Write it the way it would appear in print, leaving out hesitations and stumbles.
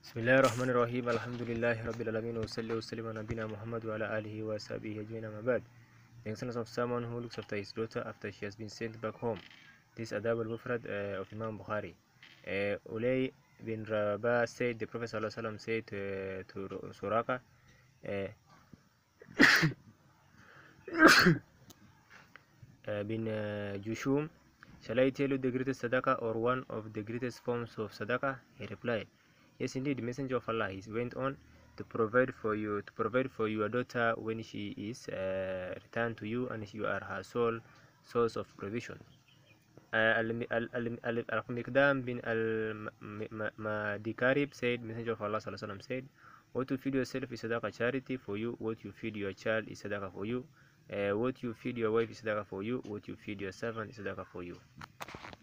بسم الله الرحمن الرحيم. الحمد لله رب العالمين، وصلي وسلم على نبينا Muhammad وعلى آله وصحبه أجمعين. أما بعد, the sons of someone who looks after his daughter after she has been sent back home. This Adab al-Mufrad of Imam Bukhari. Ulay bin Rabah said, the Prophet ﷺ said to Suraka bin Jushum, shall I tell you the greatest sadaqah or one of the greatest forms of sadaqah? He replied, yes, indeed, the Messenger of Allah. He went on to provide for your daughter when she is returned to you, and you are her sole source of provision. Al-Miqdam bin al-Madikarib said, Messenger of Allah said, what you feed yourself is sadaqah charity for you, what you feed your child is sadaqah for you, what you feed your wife is sadaqah for you, what you feed your servant is sadaqah for you.